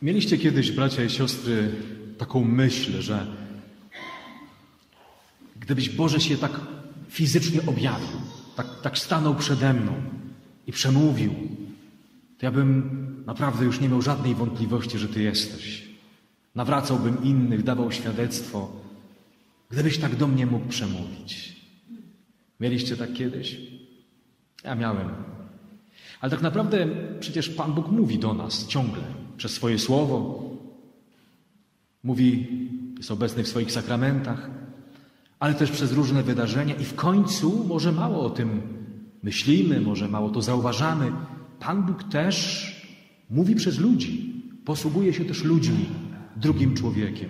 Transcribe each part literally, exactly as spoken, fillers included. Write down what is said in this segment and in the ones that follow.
Mieliście kiedyś, bracia i siostry, taką myśl, że gdybyś Boże się tak fizycznie objawił, tak, tak stanął przede mną i przemówił, to ja bym naprawdę już nie miał żadnej wątpliwości, że Ty jesteś. Nawracałbym innych, dawał świadectwo, gdybyś tak do mnie mógł przemówić. Mieliście tak kiedyś? Ja miałem. Ale tak naprawdę przecież Pan Bóg mówi do nas ciągle, przez swoje słowo. Mówi, jest obecny w swoich sakramentach, ale też przez różne wydarzenia i w końcu może mało o tym myślimy, może mało to zauważamy. Pan Bóg też mówi przez ludzi, posługuje się też ludźmi, drugim człowiekiem.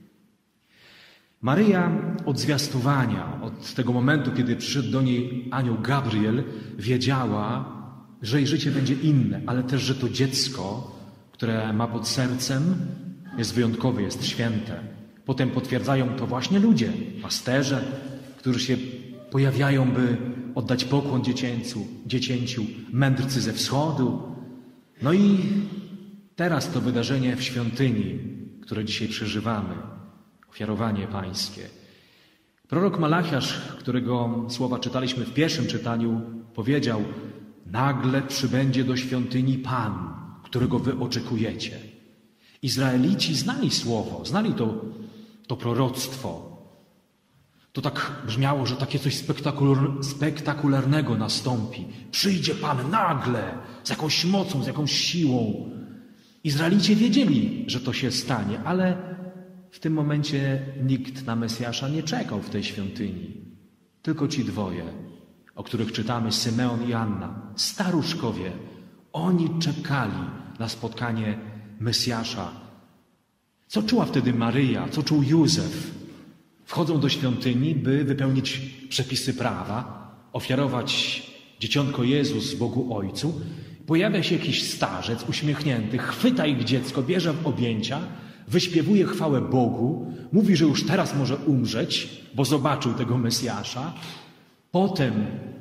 Maryja od zwiastowania, od tego momentu, kiedy przyszedł do niej anioł Gabriel, wiedziała, że jej życie będzie inne, ale też, że to dziecko, które ma pod sercem, jest wyjątkowe, jest święte. Potem potwierdzają to właśnie ludzie, pasterze, którzy się pojawiają, by oddać pokłon dziecięcu, dziecięciu, mędrcy ze wschodu. No i teraz to wydarzenie w świątyni, które dzisiaj przeżywamy, ofiarowanie pańskie. Prorok Malachiasz, którego słowa czytaliśmy w pierwszym czytaniu, powiedział: nagle przybędzie do świątyni Pan, którego wy oczekujecie. Izraelici znali słowo, znali to, to proroctwo. To tak brzmiało, że takie coś spektakular, spektakularnego nastąpi. Przyjdzie Pan nagle, z jakąś mocą, z jakąś siłą. Izraelici wiedzieli, że to się stanie, ale w tym momencie nikt na Mesjasza nie czekał w tej świątyni. Tylko ci dwoje, o których czytamy, Symeon i Anna, staruszkowie, oni czekali na spotkanie Mesjasza. Co czuła wtedy Maryja, co czuł Józef? Wchodzą do świątyni, by wypełnić przepisy prawa, ofiarować dzieciątko Jezus Bogu Ojcu. Pojawia się jakiś starzec uśmiechnięty, chwyta ich dziecko, bierze w objęcia, wyśpiewuje chwałę Bogu, mówi, że już teraz może umrzeć, bo zobaczył tego Mesjasza. Potem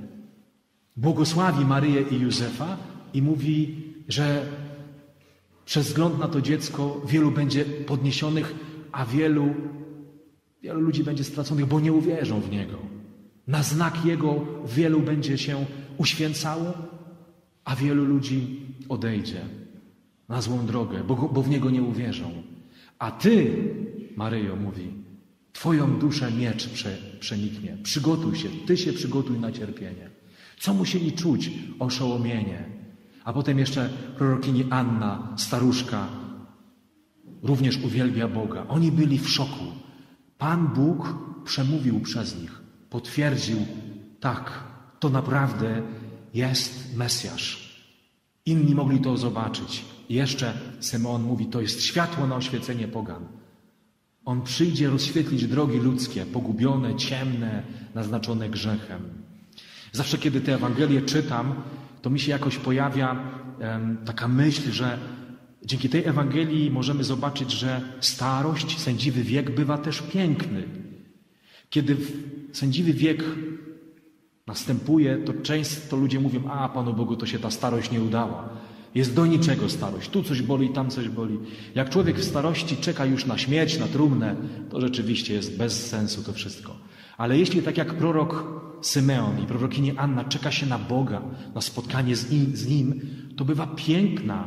błogosławi Maryję i Józefa i mówi, że przez wzgląd na to dziecko wielu będzie podniesionych, a wielu, wielu ludzi będzie straconych, bo nie uwierzą w Niego. Na znak Jego wielu będzie się uświęcało, a wielu ludzi odejdzie na złą drogę, bo, bo w Niego nie uwierzą. A Ty, Maryjo, mówi, Twoją duszę miecz prze, przeniknie. Przygotuj się, Ty się przygotuj na cierpienie. Co musieli czuć? Oszołomienie. A potem jeszcze prorokini Anna, staruszka, również uwielbia Boga. Oni byli w szoku. Pan Bóg przemówił przez nich. Potwierdził, tak, to naprawdę jest Mesjasz. Inni mogli to zobaczyć. I jeszcze Symeon mówi, to jest światło na oświecenie pogan. On przyjdzie rozświetlić drogi ludzkie, pogubione, ciemne, naznaczone grzechem. Zawsze, kiedy tę Ewangelię czytam, to mi się jakoś pojawia um, taka myśl, że dzięki tej Ewangelii możemy zobaczyć, że starość, sędziwy wiek bywa też piękny. Kiedy sędziwy wiek następuje, to często ludzie mówią, a Panu Bogu to się ta starość nie udała. Jest do niczego starość. Tu coś boli, tam coś boli. Jak człowiek w starości czeka już na śmierć, na trumnę, to rzeczywiście jest bez sensu to wszystko. Ale jeśli tak jak prorok Symeon i prorokini Anna czeka się na Boga, na spotkanie z nim, z nim to bywa piękna,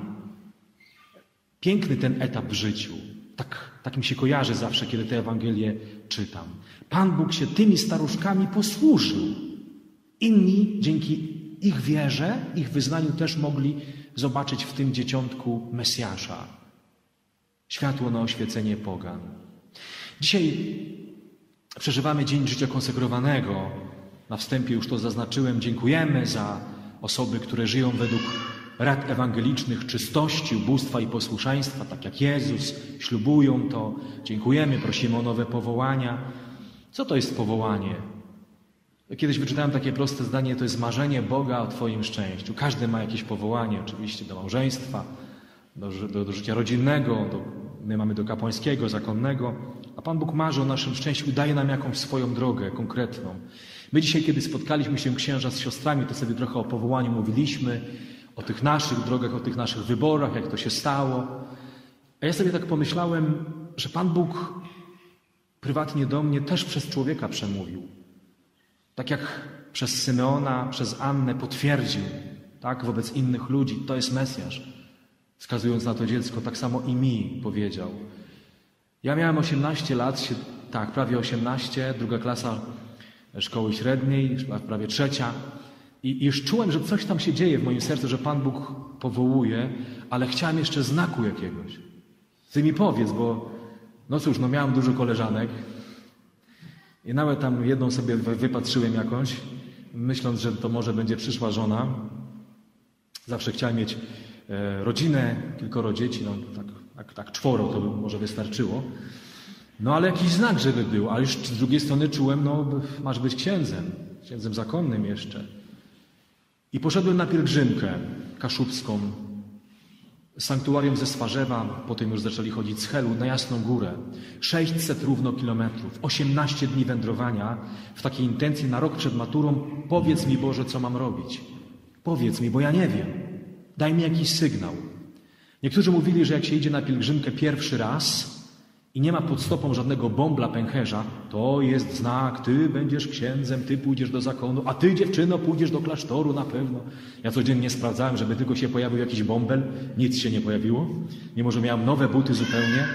piękny ten etap w życiu. Tak, tak mi się kojarzy zawsze, kiedy tę Ewangelię czytam. Pan Bóg się tymi staruszkami posłużył. Inni dzięki ich wierze, ich wyznaniu też mogli zobaczyć w tym dzieciątku Mesjasza. Światło na oświecenie pogan. Dzisiaj przeżywamy Dzień Życia Konsekrowanego. Na wstępie już to zaznaczyłem. Dziękujemy za osoby, które żyją według rad ewangelicznych czystości, ubóstwa i posłuszeństwa, tak jak Jezus, ślubują to. Dziękujemy, prosimy o nowe powołania. Co to jest powołanie? Kiedyś wyczytałem takie proste zdanie, to jest marzenie Boga o Twoim szczęściu. Każdy ma jakieś powołanie, oczywiście do małżeństwa, do, do, do życia rodzinnego, do, my mamy do kapłańskiego, zakonnego, a Pan Bóg marzy o naszym szczęściu i daje nam jakąś swoją drogę konkretną. My dzisiaj, kiedy spotkaliśmy się księża z siostrami, to sobie trochę o powołaniu mówiliśmy, o tych naszych drogach, o tych naszych wyborach, jak to się stało. A ja sobie tak pomyślałem, że Pan Bóg prywatnie do mnie też przez człowieka przemówił. Tak jak przez Symeona, przez Annę potwierdził, tak, wobec innych ludzi, to jest Mesjasz. Wskazując na to dziecko, tak samo i mi powiedział. Ja miałem osiemnaście lat, się, tak, prawie osiemnaście, druga klasa szkoły średniej, prawie trzecia. I już czułem, że coś tam się dzieje w moim sercu, że Pan Bóg powołuje, ale chciałem jeszcze znaku jakiegoś. Ty mi powiedz, bo no cóż, no miałem dużo koleżanek i nawet tam jedną sobie wypatrzyłem jakąś, myśląc, że to może będzie przyszła żona. Zawsze chciałem mieć e, rodzinę, kilkoro dzieci, no tak, tak, tak czworo to by może wystarczyło. No ale jakiś znak, żeby był, a już z drugiej strony czułem, no masz być księdzem, księdzem zakonnym jeszcze. I poszedłem na pielgrzymkę kaszubską, sanktuarium ze Swarzewa, potem już zaczęli chodzić z Helu na Jasną Górę. sześćset równo kilometrów, osiemnaście dni wędrowania w takiej intencji na rok przed maturą. Powiedz mi, Boże, co mam robić. Powiedz mi, bo ja nie wiem. Daj mi jakiś sygnał. Niektórzy mówili, że jak się idzie na pielgrzymkę pierwszy raz i nie ma pod stopą żadnego bąbla, pęcherza, to jest znak, ty będziesz księdzem, ty pójdziesz do zakonu, a ty, dziewczyno, pójdziesz do klasztoru na pewno. Ja codziennie sprawdzałem, żeby tylko się pojawił jakiś bąbel. Nic się nie pojawiło. Mimo że miałem nowe buty zupełnie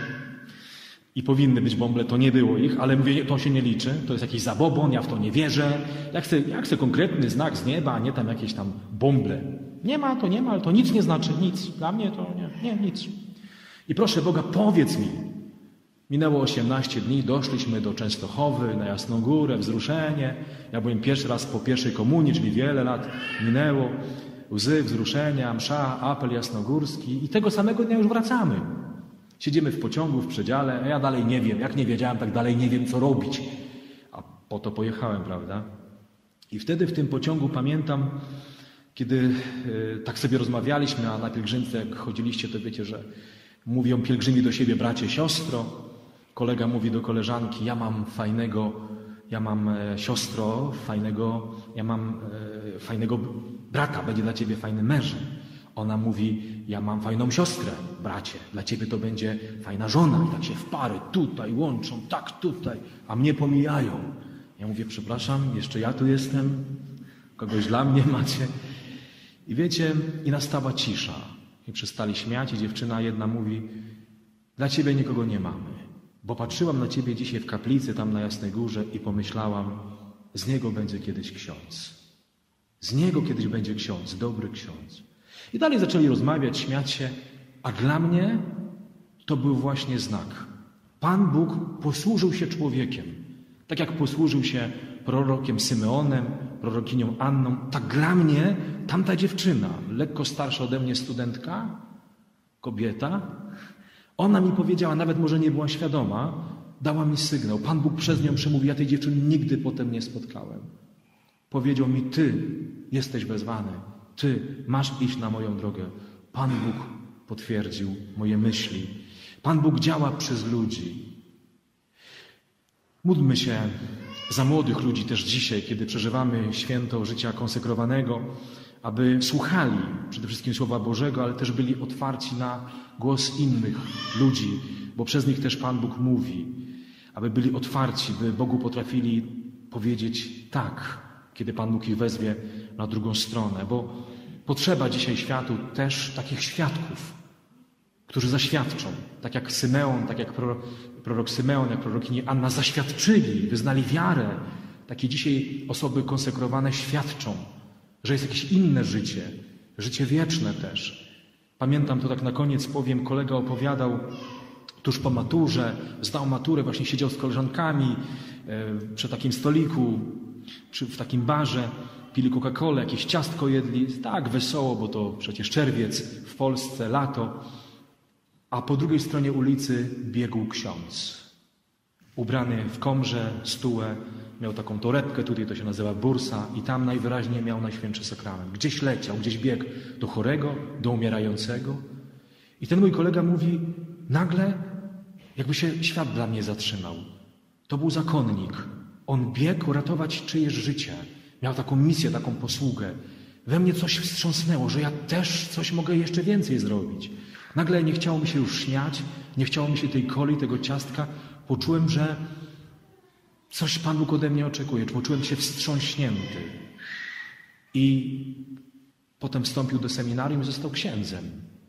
i powinny być bąble, to nie było ich, ale mówię, to się nie liczy, to jest jakiś zabobon, ja w to nie wierzę. Ja chcę, ja chcę konkretny znak z nieba, a nie tam jakieś tam bąble. Nie ma, to nie ma, ale to nic nie znaczy, nic. Dla mnie to nie, nie, nic. I proszę Boga, powiedz mi. Minęło osiemnaście dni, doszliśmy do Częstochowy, na Jasną Górę, wzruszenie. Ja byłem pierwszy raz po pierwszej komunii, czyli wiele lat minęło. Łzy, wzruszenia, msza, apel jasnogórski i tego samego dnia już wracamy. Siedzimy w pociągu, w przedziale, a ja dalej nie wiem. Jak nie wiedziałem, tak dalej nie wiem, co robić. A po to pojechałem, prawda? I wtedy w tym pociągu pamiętam, kiedy y, tak sobie rozmawialiśmy, a na pielgrzymce, jak chodziliście, to wiecie, że mówią pielgrzymi do siebie bracie, siostro. Kolega mówi do koleżanki, ja mam fajnego, ja mam e, siostro, fajnego, ja mam e, fajnego brata, będzie dla ciebie fajnym mężem. Ona mówi, ja mam fajną siostrę, bracie, dla ciebie to będzie fajna żona. I tak się w pary tutaj łączą, tak tutaj, a mnie pomijają. Ja mówię, przepraszam, jeszcze ja tu jestem, kogoś dla mnie macie. I wiecie, i nastała cisza. I przestali śmiać i dziewczyna jedna mówi, dla ciebie nikogo nie mamy, bo patrzyłam na ciebie dzisiaj w kaplicy tam na Jasnej Górze i pomyślałam, z niego będzie kiedyś ksiądz. Z niego kiedyś będzie ksiądz, dobry ksiądz. I dalej zaczęli rozmawiać, śmiać się, a dla mnie to był właśnie znak. Pan Bóg posłużył się człowiekiem. Tak jak posłużył się prorokiem Symeonem, prorokinią Anną, tak dla mnie tamta dziewczyna, lekko starsza ode mnie studentka, kobieta, ona mi powiedziała, nawet może nie była świadoma, dała mi sygnał. Pan Bóg przez nią przemówił, ja tej dziewczyny nigdy potem nie spotkałem. Powiedział mi, ty jesteś wezwany, ty masz iść na moją drogę. Pan Bóg potwierdził moje myśli. Pan Bóg działa przez ludzi. Módlmy się za młodych ludzi też dzisiaj, kiedy przeżywamy święto życia konsekrowanego, aby słuchali przede wszystkim Słowa Bożego, ale też byli otwarci na głos innych ludzi, bo przez nich też Pan Bóg mówi. Aby byli otwarci, by Bogu potrafili powiedzieć tak, kiedy Pan Bóg ich wezwie na drugą stronę, bo potrzeba dzisiaj światu też takich świadków, którzy zaświadczą, tak jak Symeon, tak jak prorok, prorok Symeon, jak prorokini Anna zaświadczyli, wyznali wiarę. Takie dzisiaj osoby konsekrowane świadczą, że jest jakieś inne życie, życie wieczne też. Pamiętam to tak na koniec powiem, kolega opowiadał tuż po maturze, zdał maturę, właśnie siedział z koleżankami e, przy takim stoliku, przy, w takim barze, pili Coca-Colę, jakieś ciastko jedli, tak wesoło, bo to przecież czerwiec w Polsce, lato. A po drugiej stronie ulicy biegł ksiądz, ubrany w komrze, stułę, miał taką torebkę, tutaj to się nazywa bursa i tam najwyraźniej miał Najświętszy Sakrament. Gdzieś leciał, gdzieś biegł do chorego, do umierającego. I ten mój kolega mówi, nagle jakby się świat dla mnie zatrzymał. To był zakonnik. On biegł ratować czyjeś życie. Miał taką misję, taką posługę. We mnie coś wstrząsnęło, że ja też coś mogę jeszcze więcej zrobić. Nagle nie chciało mi się już śniać, nie chciało mi się tej coli, tego ciastka. Poczułem, że coś Pan Bóg ode mnie oczekuje. Poczułem się wstrząśnięty. I potem wstąpił do seminarium i został księdzem.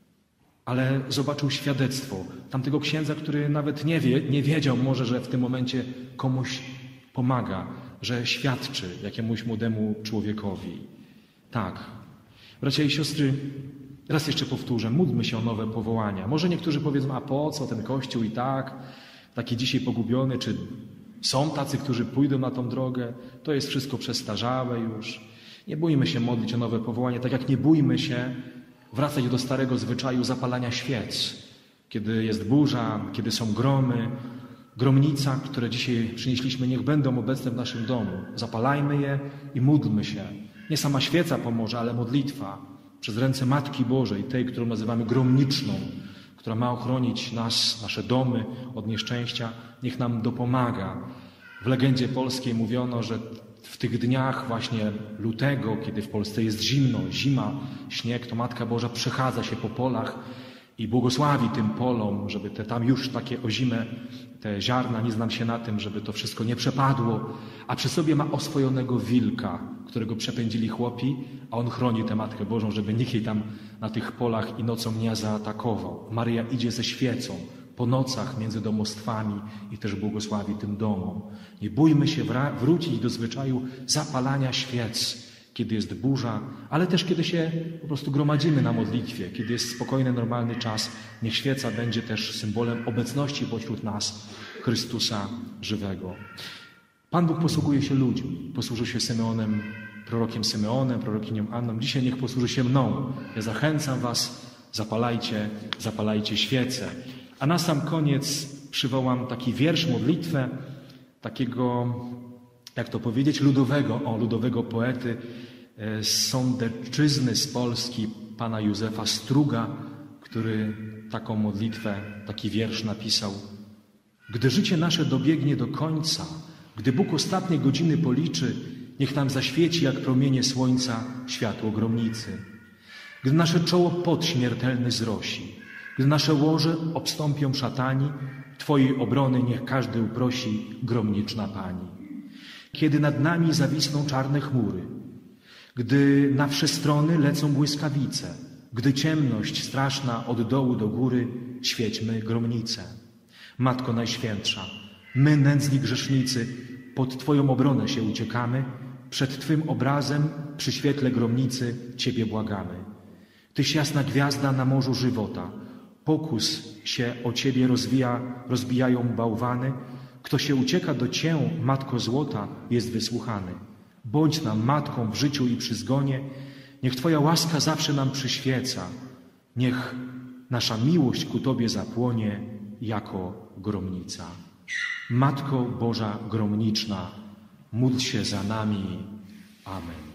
Ale zobaczył świadectwo tamtego księdza, który nawet nie, wie, nie wiedział może, że w tym momencie komuś pomaga, że świadczy jakiemuś młodemu człowiekowi. Tak. Bracia i siostry, raz jeszcze powtórzę, módlmy się o nowe powołania. Może niektórzy powiedzą, a po co ten Kościół i tak, taki dzisiaj pogubiony, czy są tacy, którzy pójdą na tą drogę, to jest wszystko przestarzałe już. Nie bójmy się modlić o nowe powołanie, tak jak nie bójmy się wracać do starego zwyczaju zapalania świec. Kiedy jest burza, kiedy są gromy, gromnica, które dzisiaj przynieśliśmy, niech będą obecne w naszym domu. Zapalajmy je i módlmy się. Nie sama świeca pomoże, ale modlitwa przez ręce Matki Bożej, tej, którą nazywamy gromniczną, która ma ochronić nas, nasze domy od nieszczęścia, niech nam dopomaga. W legendzie polskiej mówiono, że w tych dniach właśnie lutego, kiedy w Polsce jest zimno, zima, śnieg, to Matka Boża przechadza się po polach i błogosławi tym polom, żeby te tam już takie ozime, te ziarna, nie znam się na tym, żeby to wszystko nie przepadło, a przy sobie ma oswojonego wilka, którego przepędzili chłopi, a on chroni tę Matkę Bożą, żeby nikt jej tam na tych polach i nocą nie zaatakował. Maryja idzie ze świecą po nocach między domostwami i też błogosławi tym domom. Nie bójmy się wrócić do zwyczaju zapalania świec, kiedy jest burza, ale też kiedy się po prostu gromadzimy na modlitwie, kiedy jest spokojny, normalny czas. Niech świeca będzie też symbolem obecności pośród nas Chrystusa żywego. Pan Bóg posługuje się ludźmi. Posłużył się Symeonem, prorokiem Symeonem, prorokinią Anną. Dzisiaj niech posłuży się mną. Ja zachęcam was, zapalajcie, zapalajcie świece. A na sam koniec przywołam taki wiersz, modlitwę, takiego, jak to powiedzieć, ludowego, o, ludowego poety z Sądecczyzny, z Polski, pana Józefa Struga, który taką modlitwę, taki wiersz napisał. Gdy życie nasze dobiegnie do końca, gdy Bóg ostatnie godziny policzy, niech nam zaświeci jak promienie słońca światło gromnicy. Gdy nasze czoło pot śmiertelny zrosi, gdy nasze łoże obstąpią szatani, Twojej obrony niech każdy uprosi, gromniczna Pani. Kiedy nad nami zawisną czarne chmury, gdy na wsze strony lecą błyskawice, gdy ciemność straszna od dołu do góry, świećmy gromnicę. Matko Najświętsza, my nędzni grzesznicy pod Twoją obronę się uciekamy, przed Twym obrazem przy świetle gromnicy Ciebie błagamy. Tyś jasna gwiazda na morzu żywota, pokus się o Ciebie rozwija, rozbijają bałwany. Kto się ucieka do Cię, Matko Złota, jest wysłuchany. Bądź nam Matką w życiu i przy zgonie, niech Twoja łaska zawsze nam przyświeca. Niech nasza miłość ku Tobie zapłonie jako gromnica. Matko Boża gromniczna, módl się za nami. Amen.